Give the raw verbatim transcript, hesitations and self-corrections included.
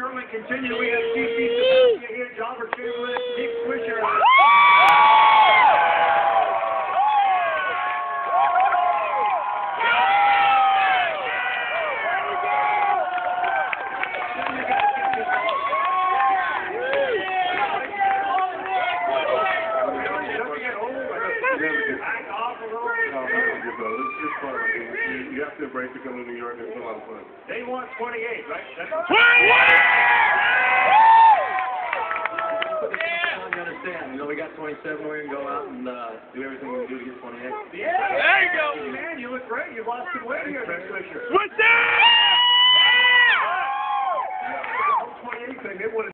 Sterling continue. We have C C Sabathia here, Jobber Chamberlain, Nick Swisher. You have to embrace it coming to New York. It's a lot of fun. They want twenty-eight, right? That's twenty-eight! You understand? You know, we got twenty-seven. We're gonna go out and uh, do everything we can do to get twenty-eight. Yeah. There you go. Man, you look great. You lost some weight here, Nick Swisher. Switch it! twenty-eight thing, they would have